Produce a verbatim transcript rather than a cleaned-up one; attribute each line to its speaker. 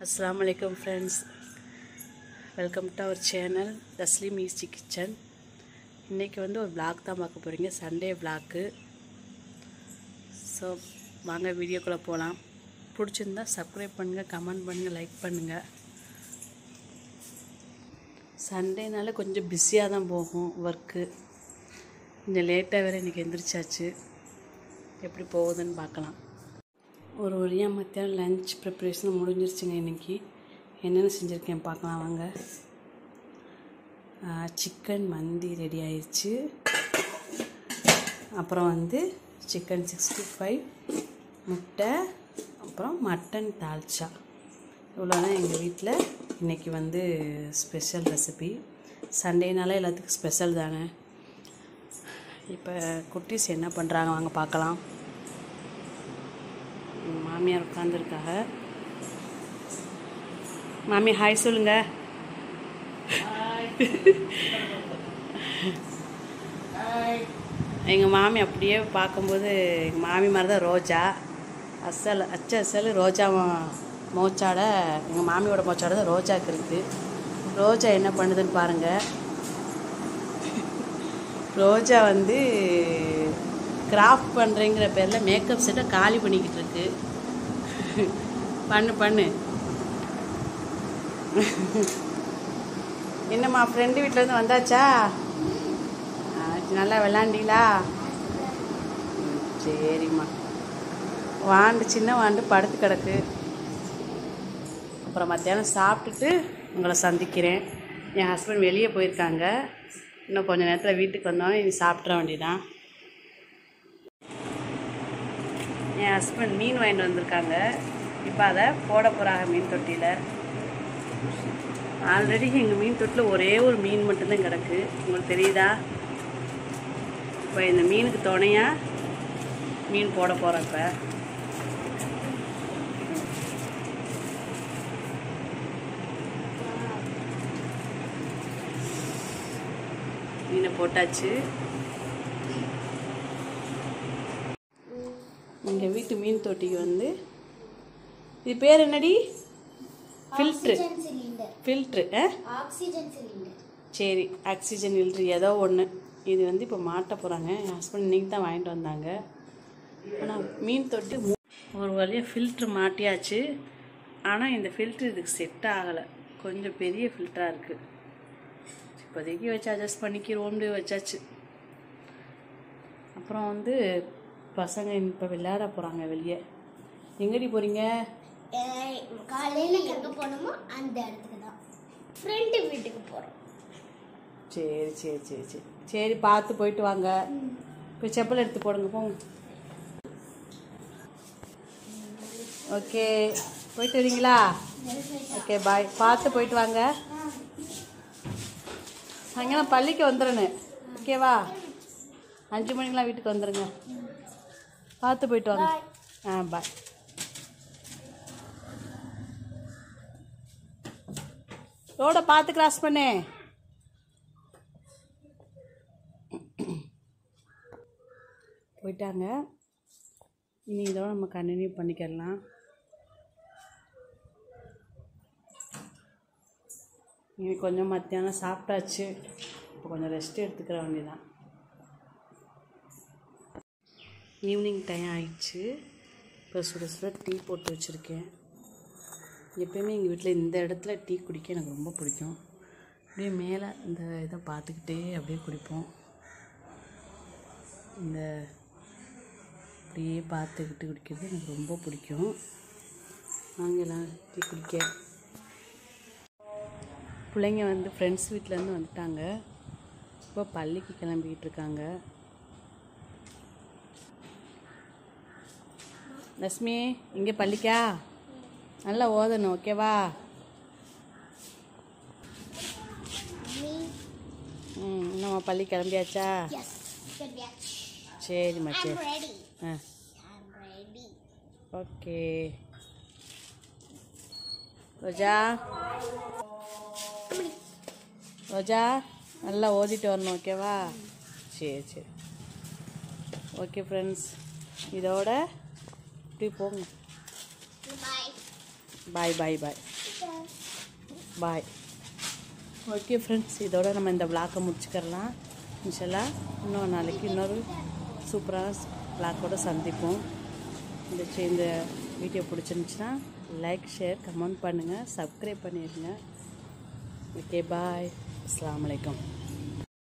Speaker 1: Assalamu alaikum friends, welcome to our channel Taslim Easy Kitchen. இன்னைக்கு வந்து ஒரு vlog தான் பார்க்க போறீங்க, சண்டே vlog. ஸோ வாங்க வீடியோக்குள்ள போகலாம். பிடிச்சிருந்தா சப்ஸ்கிரைப் பண்ணுங்க, கமெண்ட் பண்ணுங்க, லைக் பண்ணுங்க. சண்டேனால கொஞ்சம் பிஸியாக தான் போகும் ஒர்க்கு. கொஞ்சம் லேட்டாக வேறு இன்றைக்கி எந்திரிச்சாச்சு. எப்படி போகுதுன்னு பார்க்கலாம். ஒரு வழியாக மத்தியானம் லஞ்ச் ப்ரிப்ரேஷன் முடிஞ்சிருச்சுங்க. இன்றைக்கி என்னென்ன செஞ்சுருக்கேன் பார்க்கலாம் வாங்க. சிக்கன் மந்தி ரெடி ஆயிடுச்சு. அப்புறம் வந்து சிக்கன் சிக்ஸ்டி ஃபைவ், முட்டை, அப்புறம் மட்டன் தால்ச்சா. இவ்வளோதான் எங்கள் வீட்டில் இன்றைக்கி வந்து ஸ்பெஷல் ரெசிபி. சண்டேனால எல்லாத்துக்கும் ஸ்பெஷல் தானே. இப்போ குட்டீஸ் என்ன பண்ணுறாங்க வாங்க பார்க்கலாம். மாமியார் உட்காந்துருக்காங்க. மாமி ஹாய் சொல்லுங்க. எங்கள் மாமி அப்படியே பார்க்கும்போது எங்கள் மாமி மாதிரி தான் ரோஜா. அசல் அச்ச அசல் ரோஜா மோச்சாட. எங்கள் மாமியோட மோச்சாட தான் ரோஜாக்கு இருக்குது. ரோஜா என்ன பண்ணுதுன்னு பாருங்கள். ரோஜா வந்து கிராஃப்ட் பண்ணுறேங்கிற பேரில் மேக்கப் செட்டை காலி பண்ணிக்கிட்டு இருக்கு. பண்ணு பண்ணு. என்னம்மா ஃப்ரெண்டு வீட்டிலேருந்து வந்தாச்சா? நல்லா விளாண்டிங்களா? சரிம்மா. வாண்டு சின்ன வாண்டு படுத்து கிடக்கு. அப்புறம் மத்தியானம் சாப்பிட்டுட்டு உங்களை சந்திக்கிறேன். என் ஹஸ்பண்ட் வெளியே போயிருக்காங்க. இன்னும் கொஞ்சம் நேரத்தில் வீட்டுக்கு வந்தோன்னே நீ சாப்பிட்ற வேண்டியதான். என் ஹஸ்பண்ட் மீன் வாங்கிட்டு வந்திருக்காங்க. இப்போ அதை போட போகிறாங்க மீன் தொட்டியில். ஆல்ரெடி எங்கள் மீன் தொட்டியில் ஒரே ஒரு மீன் மட்டும்தான் கிடக்கு. உங்களுக்கு தெரியுதா? இப்போ இந்த மீனுக்கு துணையாக மீன் போட போகிறேன். இப்போ மீனை போட்டாச்சு. எங்கள் வீட்டு மீன் தொட்டிக்கு வந்து இது பேர் என்னடி? ஃபில்ட்ரு. Filter
Speaker 2: oxygen cylinder.
Speaker 1: சரி, ஆக்சிஜன் ஃபில்ட்ரு ஏதோ ஒன்று. இது வந்து இப்போ மாட்ட போகிறாங்க. என் ஹஸ்பண்ட் இன்றைக்கி தான் வாங்கிட்டு வந்தாங்க. ஆனால் மீன் தொட்டி ஒரு வழியாக ஃபில்ட்ரு மாட்டியாச்சு. ஆனால் இந்த ஃபில்ட்ரு இதுக்கு செட் ஆகலை. கொஞ்சம் பெரிய ஃபில்டராக இருக்குது. இப்போதைக்கு வச்சு அட்ஜஸ்ட் பண்ணிக்கிறோம்னு வச்சாச்சு. அப்புறம் வந்து பசங்க இப்போ விளையாட போகிறாங்க வெளியே. எங்கடி போகிறீங்க?
Speaker 2: காலையில் எங்கே போகணுமோ அந்த இடத்துக்கு தான், ஃப்ரெண்டு வீட்டுக்கு போகிறோம்.
Speaker 1: சரி சரி சரி சரி சரி பார்த்து போயிட்டு வாங்க. இப்போ செப்பல் எடுத்து போடுங்க போங்க. ஓகே, போயிட்டு வரீங்களா? Okay bye. பார்த்து போயிட்டு வாங்க. சாயங்காலம் பள்ளிக்கு வந்துடுறேன்னு. ஓகேவா? அஞ்சு மணிக்கெலாம் வீட்டுக்கு வந்துடுங்க. பார்த்து போயிட்டு வாங்க. ஆ பாய். ரோட பார்த்து கிராஸ் பண்ணு. போயிட்டாங்க. இனி இதோட நம்ம கண்டினியூ பண்ணிக்கலாம். இனி கொஞ்சம் மத்தியானம் சாப்பிட்டாச்சு. இப்போ கொஞ்சம் ரெஸ்ட் எடுத்துக்கிற வேண்டியதான். ஈவினிங் டைம் ஆயிடுச்சு. இப்போ சுட சுட டீ போட்டு வச்சுருக்கேன். எப்போயுமே எங்கள் வீட்டில் இந்த இடத்துல டீ குடிக்க எனக்கு ரொம்ப பிடிக்கும். அப்படியே மேலே இந்த இதை பார்த்துக்கிட்டே அப்படியே குடிப்போம். இந்த அப்படியே பார்த்துக்கிட்டு குடிக்கிறது எனக்கு ரொம்ப பிடிக்கும். நாங்கள்லாம் டீ குடிக்க. பிள்ளைங்க வந்து ஃப்ரெண்ட்ஸ் வீட்டிலேருந்து வந்துட்டாங்க. இப்போ பள்ளிக்கு கிளம்பிக்கிட்டு இருக்காங்க. லக்ஷ்மி, இங்கே பள்ளிக்கா? நல்லா ஓதணும், ஓகேவா? ம் நம்ம பள்ளி கிளம்பியாச்சா? சரிம்மா சரி. ஆ ஓகே. ரோஜா ரோஜா நல்லா ஓதிட்டு வரணும், ஓகேவா? சரி சரி ஓகே ஃப்ரெண்ட்ஸ், இதோட இப்படி போங்க.
Speaker 2: Bye.
Speaker 1: Bye bye bye. Bye. Okay friends, இதோட நம்ம இந்த விளாக்கை முடிச்சுக்கலாம். இன்ஷால்லா இன்னொரு நாளைக்கு இன்னொரு சூப்பரான விளாக்கோட சந்திப்போம். இந்த இந்த வீடியோ பிடிச்சிருந்துச்சுன்னா லைக், ஷேர், கமெண்ட் பண்ணுங்கள், சப்ஸ்கிரைப் பண்ணிடுங்க. Okay bye. அஸ்ஸலாமு அலைக்கும்.